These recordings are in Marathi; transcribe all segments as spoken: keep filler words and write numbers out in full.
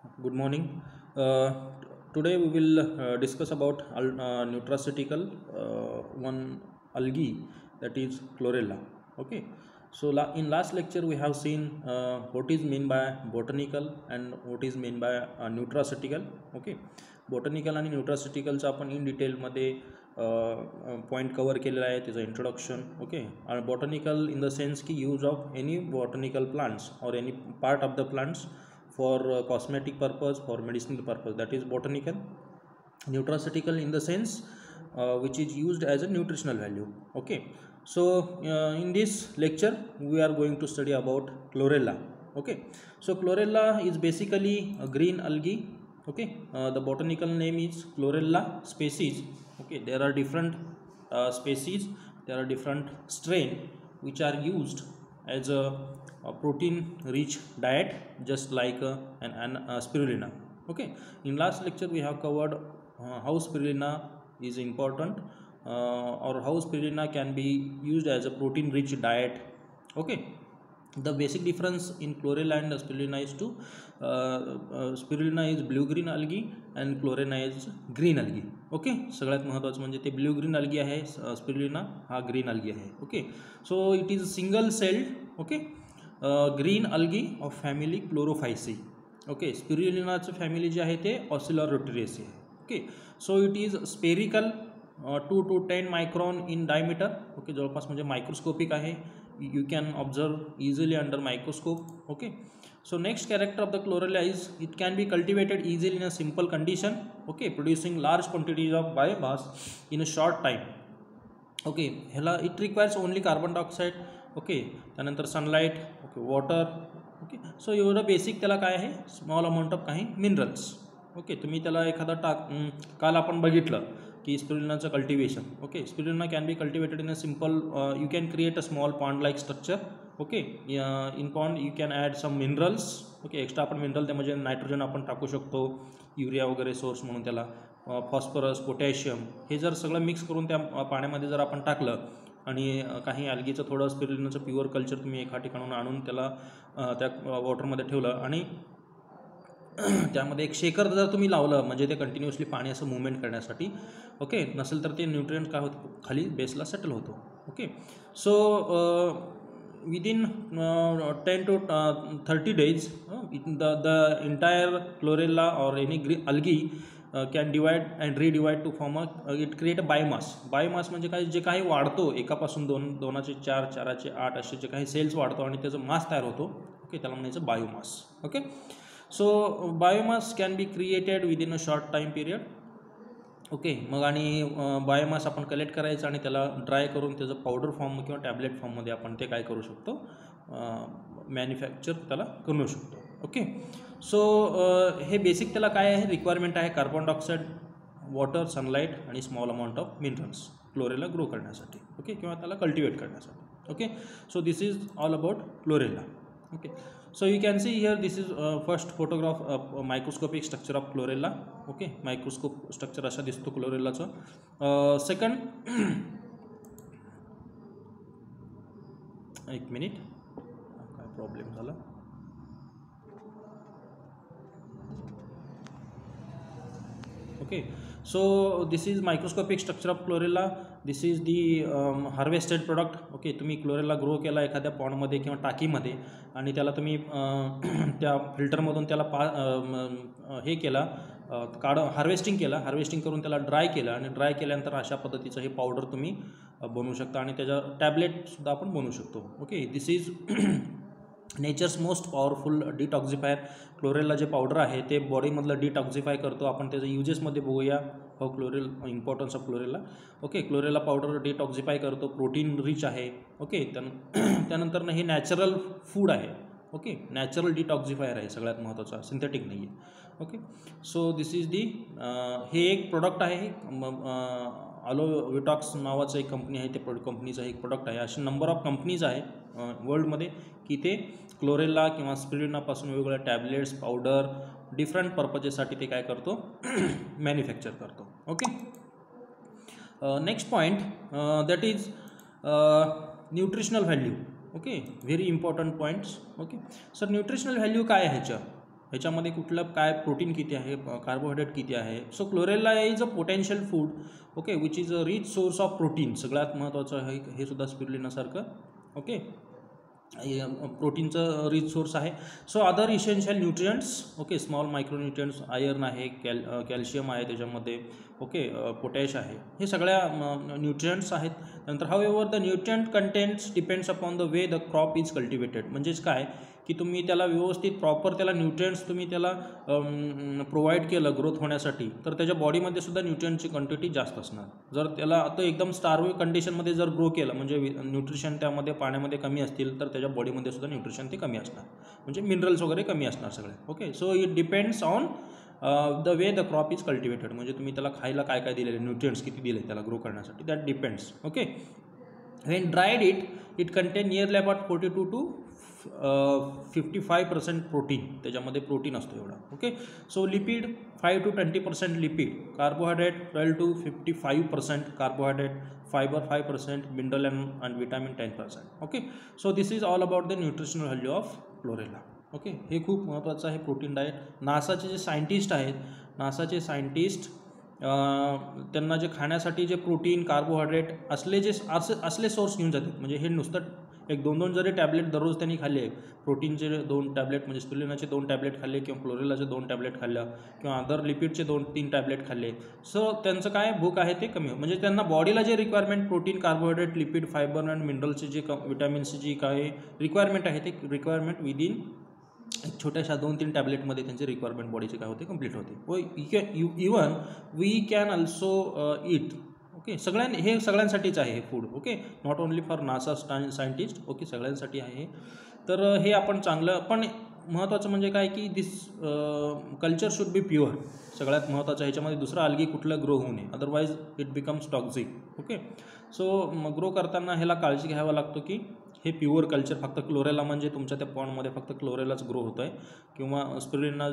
Good morning. Uh, Today we will uh, discuss about al- uh, nutraceutical uh, one algae, that is chlorella. Okay. So la- in last lecture we have seen uh, what is mean by botanical and what is mean by uh, nutraceutical. Okay. Botanical आणि nutraceuticalचा आपण in detail मध्ये पॉईंट कवर केलेला आहे, त्याचं इंट्रोडक्शन. ओके. आणि बॉटनिकल इन द सेन्स की use of any botanical plants और any part of the plants for uh, cosmetic purpose, for medicinal purpose, that is botanical. Nutraceutical in the sense uh, which is used as a nutritional value. Okay. So uh, in this lecture we are going to study about chlorella. Okay. So chlorella is basically a green algae. Okay. Uh, the botanical name is chlorella species. Okay. There are different uh, species, there are different strain which are used as a, a protein rich diet, just like uh, an, an uh, spirulina. Okay. In last lecture we have covered uh, how spirulina is important, uh, or how spirulina can be used as a protein rich diet. Okay. The basic difference in chlorella and spirulina is to uh, uh, spirulina is blue green algae and chlorella is green algae. Okay. सगळ्यात महत्त्वाचं म्हणजे ते ब्ल्यू ग्रीन algae आहे, स्पिरुलिना हा ग्रीन algae आहे. Okay. So it is single celled. Okay. Green algae of family chlorophyceae. Okay. स्पिरुलिनाचं फॅमिली जे आहे ते ऑसिलॉरोटेरियसी आहे. Okay. So it is spherical, two to ten micron in diameter. Okay. जवळपास म्हणजे मायक्रोस्कोपिक आहे. You can observe easily under microscope. Okay. So next character of the chlorella is it can be cultivated easily in a simple condition. Okay. Producing large quantities of biomass in a short time. Okay. ह्याला it requires only carbon dioxide. Okay. त्यानंतर sunlight. Okay. Water. Okay. So एवढं बेसिक त्याला काय आहे, स्मॉल अमाऊंट ऑफ काही मिनरल्स. ओके. तुम्ही त्याला एखादा टाक काल आपण बघितलं की स्पिरुलिनाचं cultivation. Okay. Spirulina can be cultivated in a simple, you can create a small pond like structure. Okay. In pond you can add some minerals. Okay. Extra आपण मिनरल त्यामध्ये नायट्रोजन आपण टाकू शकतो, युरिया वगैरे सोर्स म्हणून त्याला, फॉस्फरस, पोटॅशियम, हे जर सगळं मिक्स करून त्या पाण्यामध्ये जर आपण टाकलं आणि काही अल्गीचं थोडं स्पिरुलिनाचं प्युअर कल्चर तुम्ही एका ठिकाणून आणून त्याला त्या वॉटरमध्ये ठेवलं आणि त्यामध्ये एक शेकर जर तुम्ही लावलं म्हणजे ते कंटिन्युअसली पाणी असं मुवमेंट करण्यासाठी. ओके. नसेल तर ते न्यूट्रिएंट काय होतं, खाली बेसला सेटल होतो. Okay. So within ten to thirty days the the entire chlorella और any green algae can divide and redivide to form a it create a biomass. Biomass म्हणजे काय, जे काही वाढतो एकापासून दोन, दोनाचे चार, चाराचे आठ असे जे काही सेल्स वाढतो आणि त्याचं मास तयार होतो. ओके. त्याला म्हणायचं biomass. Okay. So biomass can be created within a short time period. Okay. मग आणि बायोमास आपण कलेक्ट करायचं आणि त्याला ड्राय करून त्याचं पावडर फॉर्म किंवा टॅबलेट फॉर्ममध्ये आपण ते काय करू शकतो, मॅन्युफॅक्चर त्याला करू शकतो. ओके. सो हे बेसिक त्याला काय आहे, रिक्वायरमेंट आहे कार्बन डायऑक्साईड, वॉटर, सनलाईट आणि small amount of minerals chlorella grow करण्यासाठी. ओके. किंवा त्याला कल्टिवेट करण्यासाठी. Okay. So this is all about chlorella. Okay. So you can see here this is uh, first photograph of uh, microscopic structure of chlorella. Okay. Microscope structure असा दिसतो क्लोरेलाचा. सेकंड, एक मिनिट, काय प्रॉब्लेम झाला. Okay. So this is microscopic structure of chlorella. This is the um, harvested product. Okay. तुम्ही क्लोरेला ग्रो केला एखाद्या पॉन्डमध्ये किंवा टाकीमध्ये आणि त्याला तुम्ही त्या फिल्टरमधून त्याला पा हे केला, काढ हार्वेस्टिंग केला, हार्वेस्टिंग करून त्याला ड्राय केलं आणि ड्राय केल्यानंतर अशा पद्धतीचं हे पावडर तुम्ही बनवू शकता आणि त्याच्या टॅबलेटसुद्धा आपण बनवू शकतो. Okay. This is nature's most powerful detoxifier. Chlorella जे पावडर आहे ते बॉडीमधलं डिटॉक्झिफाय करतो. आपण त्याच्या युजेसमध्ये बघूया हो chlorella, importance of chlorella. Okay. Chlorella powder detoxify करतो, प्रोटीन रिच आहे. ओके. त्यानंतर हे नॅचरल फूड आहे. ओके. नॅचरल डिटॉक्झिफायर आहे, सगळ्यात महत्त्वाचा, सिंथेटिक नाही आहे. Okay. So this is the, हे एक प्रोडक्ट आहे, अलोविटॉक्स नावाचं एक कंपनी आहे, ते प्रोडक्ट कंपनीचं एक प्रोडक्ट आहे. असे नंबर ऑफ कंपनीज आहे वर्ल्डमध्ये की ते क्लोरेला किंवा स्पिरुलिनापासून वेगवेगळ्या टॅबलेट्स, पावडर, डिफरंट पर्पजेससाठी ते काय करतो, मॅन्युफॅक्चर करतो. Okay. Next point that is nutritional value. Okay. Very important points. Okay. Sir nutritional value काय आहे ह्याच्या, ह्याच्यामध्ये कुठलं काय प्रोटीन किती आहे, कार्बोहायड्रेट किती आहे. So chlorella is a potential food, okay, which is a rich source of protein. सगळ्यात महत्त्वाचं आहे हे सुद्धा स्पिरुलिनासारखं, ओके, प्रोटीनचं रिच सोर्स आहे. So other essential nutrients, okay, small micronutrients, iron आहे, कॅल कॅल्शियम आहे त्याच्यामध्ये, ओके, पोटॅश आहे, हे सगळ्या न्यूट्रियंट्स आहेत. नंतर however the nutrient contents depends upon the way the crop is cultivated. म्हणजेच काय की तुम्ही त्याला व्यवस्थित प्रॉपर त्याला न्यूट्रियंट्स तुम्ही त्याला प्रोव्हाइड केलं ग्रोथ होण्यासाठी, तर त्याच्या बॉडीमध्ये सुद्धा न्यूट्रियंटची क्वांटिटी जास्त असणार. जर त्याला आता एकदम स्टार्व कंडिशनमध्ये जर ग्रो केलं, म्हणजे न्यूट्रिशन त्यामध्ये पाण्यामध्ये कमी असतील, तर त्याच्या बॉडीमध्ये सुद्धा न्यूट्रिशन ते कमी असणार, म्हणजे मिनरल्स वगैरे कमी असणार सगळे, okay. So it depends on the way the crop is cultivated. म्हणजे तुम्ही त्याला खायला काय काय दिलेले, न्यूट्रियंट्स किती दिले त्याला ग्रो करण्यासाठी, that depends, okay. When dried it it contain nearly about forty two to fifty five percent protein, त्याच्यामध्ये प्रोटीन असतो एवढा, okay. So lipid five to twenty percent lipid, carbohydrate twelve to fifty five percent carbohydrate, fibre five percent, mineral and and vitamin ten percent, okay. So this is all about the nutritional value of chlorella, okay. हे खूप महत्त्वाचं आहे प्रोटीन डाएट. नासाचे जे सायंटिस्ट आहेत, नासाचे सायंटिस्ट त्यांना जे खाण्यासाठी जे प्रोटीन कार्बोहायड्रेट असले जे असे असले सोर्स घेऊन जातात. म्हणजे हे नुसतं एक दोन दोन जरी टॅबलेट दररोज त्यांनी खाल्ले, प्रोटीनचे दोन टॅबलेट म्हणजे स्पिरुलिनाचे दोन टॅबलेट खाल्ले, किंवा क्लोरेलाचे दोन टॅबलेट खाल्लं, किंवा अदर लिपिडचे दोन तीन टॅबलेट खाल्ले, सो त्यांचं काय भूक आहे ते कमी, म्हणजे त्यांना बॉडीला जे requirement protein carbohydrate lipid fibre and मिनरलचे जे क विटॅमिन्सची जी काय रिक्वायरमेंट आहे ते रिक्वायरमेंट विदिन एक छोट्याशा दोन तीन टॅबलेटमध्ये त्यांची रिक्वायरमेंट बॉडीची काय होते कंप्लीट होते. व even we can also eat, okay. सगळ्यां हे सगळ्यांसाठीच आहे हे food, okay, not only for NASA scientist, okay, सगळ्यांसाठी आहे. तर हे आपण चांगलं, पण महत्त्वाचं म्हणजे काय की this culture should be pure. सगळ्यात महत्त्वाचं ह्याच्यामध्ये दुसरं अलगी कुठलं ग्रो होऊ नये, otherwise it becomes toxic, okay. So grow करताना ह्याला काळजी घ्यावा लागतो की हे प्युअर कल्चर, फक्त क्लोरेला म्हणजे तुमच्या त्या पॉन्डमध्ये फक्त क्लोरेलाच ग्रो होत आहे, किंवा spirulina,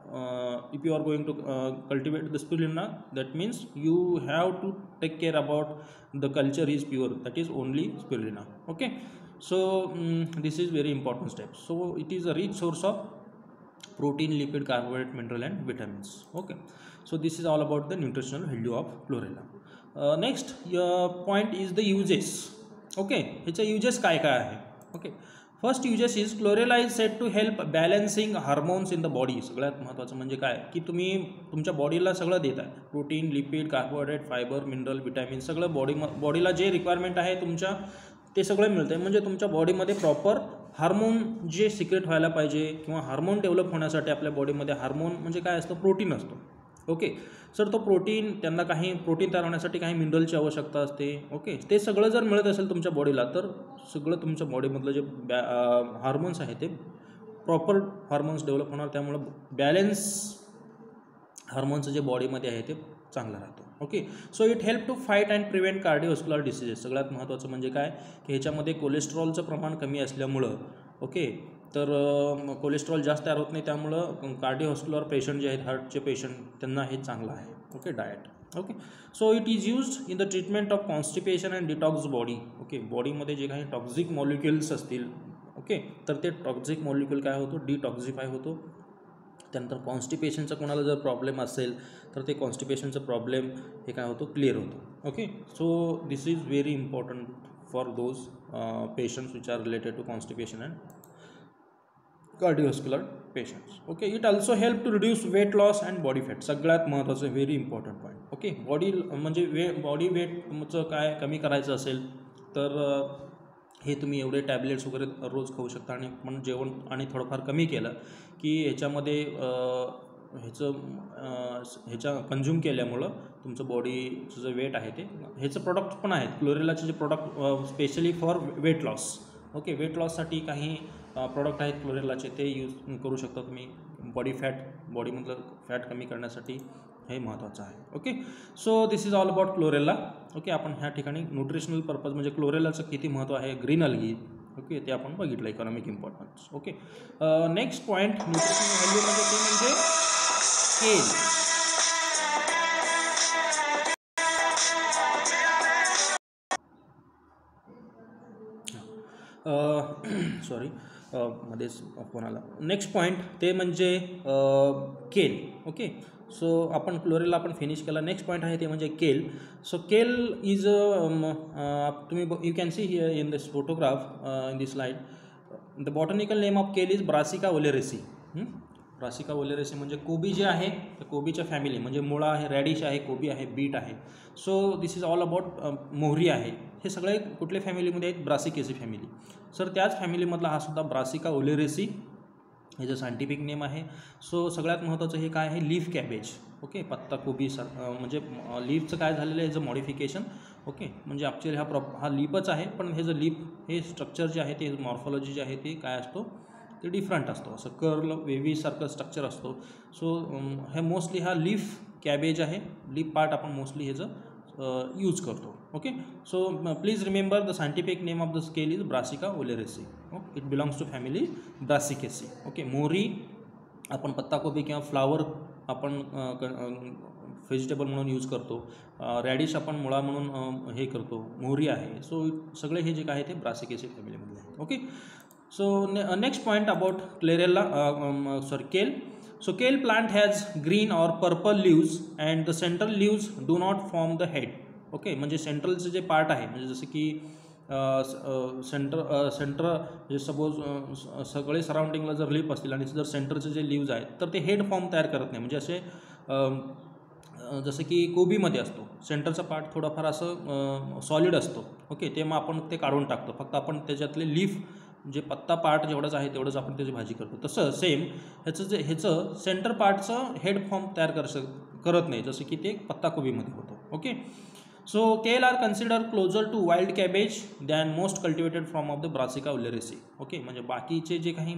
if you are going to cultivate the spirulina, that means you have to take care about the culture is pure, that is only spirulina, okay. So this is very important step. So it is a rich source of protein, lipid, carbohydrate, mineral and vitamins, okay. So this is all about the nutritional value of chlorella. uh, next uh, point is the uses, okay. ह्याचे uses काय काय आहे, okay. First uses is chlorella is said to help balancing hormones in the body. सगळ्यात महत्त्वाचं म्हणजे काय की तुम्ही तुमच्या बॉडीला सगळं देत आहे, protein, lipid, carbohydrate, fibre, mineral, vitamin, सगळं बॉडी बॉडीला जे रिक्वायरमेंट आहे तुमच्या ते सगळं मिळतं आहे. म्हणजे तुमच्या बॉडीमध्ये प्रॉपर हार्मोन जे सिक्रेट व्हायला पाहिजे, किंवा हार्मोन डेव्हलप होण्यासाठी आपल्या बॉडीमध्ये हार्मोन म्हणजे काय असतं, प्रोटीन असतो, ओके. सर तो प्रोटीन, त्यांना काही प्रोटीन तयार होण्यासाठी काही मिनरलची आवश्यकता असते, ओके. ते सगळं जर मिळत असेल तुमच्या बॉडीला, तर सगळं तुमच्या बॉडीमधलं जे बॅ हार्मोन्स आहे ते प्रॉपर हार्मोन्स डेव्हलप होणार, त्यामुळं बॅलेन्स हार्मोन्सचं जे बॉडीमध्ये आहे ते चांगलं राहतो, okay. So it help to fight and prevent cardiovascular diseases. सगळ्यात महत्त्वाचं म्हणजे काय की ह्याच्यामध्ये कोलेस्ट्रॉलचं प्रमाण कमी असल्यामुळं, ओके, तर कोलेस्ट्रॉल जास्त तयार होत नाही, त्यामुळं कार्डिओव्हास्क्युलर पेशंट जे आहेत, हार्टचे पेशंट, त्यांना हे चांगलं आहे, okay, diet, okay. So it is used in the treatment of constipation and detox body, okay. बॉडीमध्ये जे काही टॉक्झिक मॉलिक्युल्स असतील, ओके, तर ते टॉक्झिक मॉलिक्युल काय होतो, डिटॉक्झिफाय होतो. त्यानंतर कॉन्स्टिपेशनचा कोणाला जर प्रॉब्लेम असेल तर ते कॉन्स्टिपेशनचा प्रॉब्लेम हे काय होतो, क्लिअर होतो, okay. So this is very important for those patients which are related to constipation and cardiovascular patients, okay. It also help to reduce weight loss and body fat. सगळ्यात महत्त्वाचं very important point, okay. Body म्हणजे वे बॉडी वेट तुमचं काय कमी करायचं असेल तर हे तुम्ही एवढे टॅबलेट्स वगैरे रोज खाऊ शकता, आणि पण जेवण आणि थोडंफार कमी केलं की ह्याच्यामध्ये ह्याचं ह्याच्या कंझ्युम केल्यामुळं तुमचं बॉडीचं जे वेट आहे ते, ह्याचं प्रोडक्ट पण आहेत क्लोरेलाचे जे product specially for weight loss, okay. Weight लॉससाठी काही प्रोडक्ट आहेत क्लोरेलाचे, ते यूज करू शकता तुम्ही. बॉडी फॅट, बॉडीमधलं फॅट कमी करण्यासाठी हे महत्त्वाचं आहे, okay. So this is all about chlorella, okay. आपण ह्या ठिकाणी न्यूट्रिशनल पर्पज म्हणजे क्लोरेलाचं किती महत्त्व आहे, ग्रीन अल्गी, ओके, ते आपण बघितलं, economic importance, okay. Next point nutritional value म्हणजे ते म्हणजे स्केल. सॉरी मध्येच फोन आला. नेक्स्ट पॉईंट ते म्हणजे केल. ओके, सो आपण क्लोरेला आपण फिनिश केला. नेक्स्ट पॉईंट आहे ते म्हणजे केल. सो केल इज तुम्ही you can see here in this photograph in this slide the botanical name of kale is Brassica oleracea. Brassica oleracea म्हणजे कोबी जे आहे त्या कोबीच्या फॅमिली, म्हणजे मुळा आहे, रॅडिश आहे, कोबी आहे, बीट आहे. So this is all about मोहरी आहे. हे सगळे कुठल्या फॅमिलीमध्ये आहेत? Brassicaceae family. सर त्याच फॅमिलीमधला हा सुद्धा ब्रासिका ओलेरेसी हे जे सायंटिफिक नेम आहे. सो सगळ्यात महत्त्वाचं हे काय आहे? Leaf cabbage. ओके, पत्ता कोबी सर म्हणजे लीफचं काय झालेलं आहे? ह्याचं मॉडिफिकेशन. ओके, म्हणजे ॲक्च्युअली हा प्रॉप हा लीपच आहे, पण हे जे लीफ हे स्ट्रक्चर जे आहे ते मॉर्फॉलॉजी जे आहे ते काय असतो? ते डिफरंट असतो. असं कर्ल वेव्हीसारखं स्ट्रक्चर असतो. सो हे मोस्टली हा लीफ कॅबेज आहे. लीफ पार्ट आपण मोस्टली ह्याचं यूज करतो. Okay, so please remember the scientific name of the scale is Brassica oleracea. Okay, it belongs to family Brassicaceae. Okay, मोहरी आपण पत्ताकोबी किंवा फ्लावर आपण व्हेजिटेबल म्हणून यूज करतो. रॅडिश आपण मुळा म्हणून हे करतो. मोहरी आहे. सो सगळे हे जे काय आहे ते ब्रासिकेसी फॅमिलीमधले आहेत. Okay, so uh, next point about chlorella uh, um, uh, sorry kale. So kale plant has green or purple leaves and the central leaves do not form the head. Okay, म्हणजे सेंट्रलचं जे पार्ट आहे म्हणजे जसं की सेंटर सेंटर म्हणजे सपोज सगळे सराउंडिंगला जर लीफ असतील आणि जर सेंटरचे जे लीव्ज आहेत तर ते हेड फॉर्म तयार करत नाही. म्हणजे असे जसं की कोबीमध्ये असतो सेंटरचा पार्ट थोडाफार असं सॉलिड असतो. ओके, ते मग आपण ते काढून टाकतो. फक्त आपण त्याच्यातले लीफ जे पत्ता पार्ट जेवढंच आहे तेवढंच आपण त्याची भाजी करतो. तसं सेम ह्याचं जे ह्याचं सेंटर पार्टचं हेड फॉर्म तयार कर करत नाही जसं की ते पत्ताकोबीमध्ये होतं. Okay, so kale are consider closer to wild cabbage than most cultivated from of the Brassica oleracea. Okay, म्हणजे बाकीचे जे काही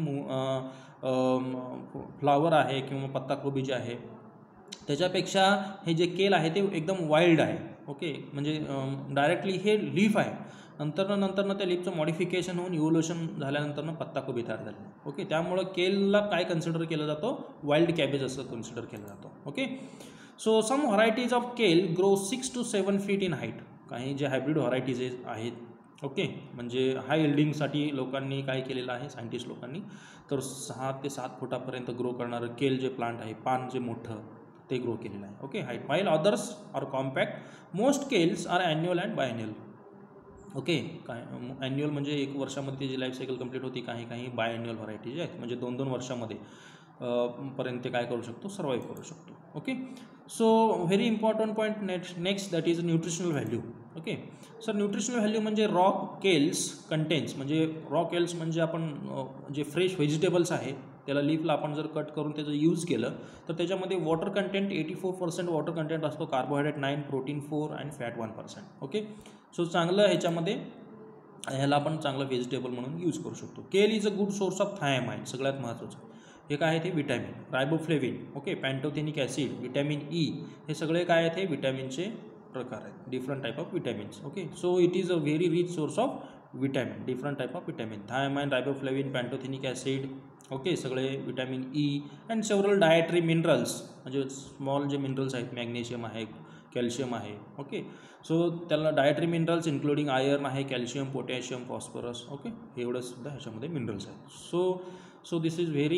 फ्लावर आहे किंवा पत्ताकोबी जे आहे त्याच्यापेक्षा हे जे केल आहे ते एकदम वाईल्ड आहे. ओके, म्हणजे डायरेक्टली हे लीफ आहे. नंतर नंतरनं त्या लीफचं मॉडिफिकेशन होऊन इव्होल्युशन झाल्यानंतरनं पत्ताकोबी तयार झाली. ओके, त्यामुळं केलला काय कन्सिडर केलं जातं? वाईल्ड कॅबेज असं कन्सिडर केलं जातं. Okay, so some varieties of kale grow six to seven feet in height. काही जे हायब्रिड व्हरायटीज आहेत. ओके, म्हणजे हाय इल्डिंगसाठी लोकांनी काय केलेलं आहे सायंटिस्ट लोकांनी तर सहा ते सात फुटापर्यंत ग्रो करणारं केल जे प्लांट आहे पान जे मोठं ते ग्रो केलेलं आहे. Okay, height while others are compact. Most kales are annual and biannual. Okay, काय ॲन्युअल म्हणजे एक वर्षामध्ये जी लाईफ सायकल कंप्लीट होती. काही काही बायॲन्युअल व्हरायटीज आहेत म्हणजे दोन दोन वर्षामध्ये पर्यंत ते काय करू शकतो? सर्वाईव्ह करू शकतो. Okay, so very important point next next that is nutritional value. Okay, sir nutritional value म्हणजे रॉ केल्स कंटेन्स म्हणजे रॉ केल्स म्हणजे आपण जे फ्रेश व्हेजिटेबल्स आहे त्याला लीफला आपण जर कट करून त्याचं यूज केलं तर त्याच्यामध्ये water content eighty four percent water content असतो. Carbohydrate nine, protein four and fat one percent. Okay, so चांगलं ह्याच्यामध्ये ह्याला आपण चांगलं व्हेजिटेबल म्हणून यूज करू शकतो. Kale is a good source of thiamine. सगळ्यात महत्त्वाचं हे काय आहे ते vitamin. Riboflavin. Okay, pantothenic acid, vitamin E हे सगळे काय आहेत? हे विटॅमिनचे प्रकार आहेत. Different type of vitamins. Okay, so it is a very rich source of vitamin. Different type of vitamin thiamine, riboflavin, pantothenic acid. Okay, सगळे vitamin E and several dietary minerals म्हणजे स्मॉल जे मिनरल्स आहेत मॅग्नेशियम आहे, कॅल्शियम आहे. ओके, सो त्याला डायटरी मिनरल्स इन्क्लुडिंग आयर्न आहे, कॅल्शियम, पोटॅशियम, फॉस्फरस. ओके, एवढं सुद्धा ह्याच्यामध्ये मिनरल्स आहेत. So so this is very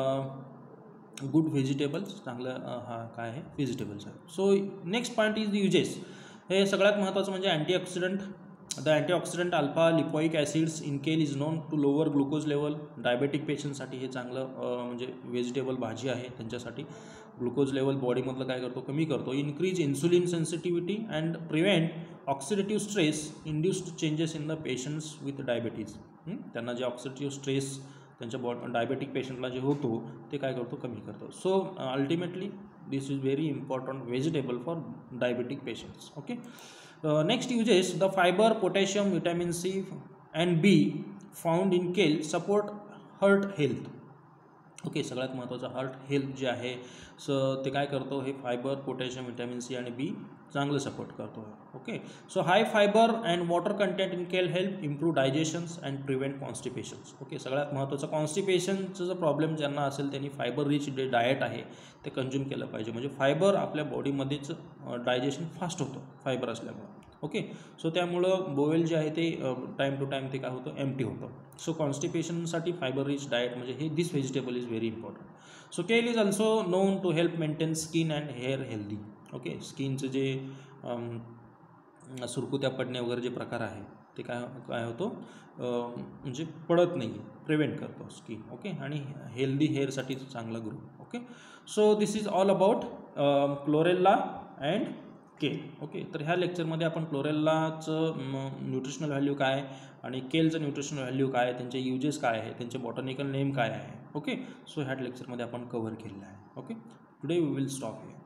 good vegetables. चांगलं हा काय आहे? व्हेजिटेबल्स आहे. So next point is uses. हे सगळ्यात महत्त्वाचं म्हणजे antioxidant. The antioxidant alpha lipoic acids in kale is known to lower glucose level. Diabetic पेशंटसाठी हे चांगलं म्हणजे व्हेजिटेबल भाजी आहे. त्यांच्यासाठी ग्लुकोज लेवल बॉडीमधलं काय करतो? कमी करतो. Increase insulin sensitivity and prevent oxidative stress induced changes in the patients with diabetes. त्यांना जे ऑक्सिडेटिव्ह स्ट्रेस त्यांच्या बॉ डायबेटिक पेशंटला जे होतो ते काय करतो? कमी करतो. So ultimately this is very important vegetable for diabetic patients. Okay, next uses the fibre, potassium, vitamin C and B found in kale support heart health. Okay, सगळ्यात महत्त्वाचं हार्ट हेल्थ जे आहे सो ते काय करतो? हे फायबर, पोटॅशियम, विटॅमिन सी आणि बी चांगलं सपोर्ट करतो. Okay, so high fibre and water content in kale help improve digestions and prevent constipations. Okay, सगळ्यात महत्त्वाचं कॉन्स्टिपेशनचं जो प्रॉब्लेम ज्यांना असेल त्यांनी फायबर रिच जे डाएट आहे ते कंझ्युम केलं पाहिजे. म्हणजे फायबर आपल्या बॉडीमध्येच डायजेशन फास्ट होतं फायबर असल्यामुळे. ओके. सो त्यामुळं बोवेल जे आहे ते टाईम टू टाईम ते काय होतं, एम्प्टी होतं. सो कॉन्स्टिपेशनसाठी फायबर रिच डाएट म्हणजे हे this vegetable is very important. So kale is also known to help maintain skin and hair healthy. Okay. स्किनचं जे सुरकुत्या पडणे वगैरे जे प्रकार आहे ते काय काय होतो, म्हणजे पडत नाही, प्रिव्हेंट करतो स्किन. ओके. आणि हेल्दी हेअरसाठी चांगला grow. Okay. So this is all about chlorella and kale. Okay. तर ह्या लेक्चरमध्ये आपण क्लोरेलाचं न्यूट्रिशनल व्हॅल्यू काय आणि केलचं न्यूट्रिशनल व्हॅल्यू काय, त्यांचे युजेस काय आहे, त्यांचे बॉटनिकल नेम काय आहे. ओके. सो ह्या लेक्चरमध्ये आपण कव्हर केलेलं आहे. Okay. Today we will stop here.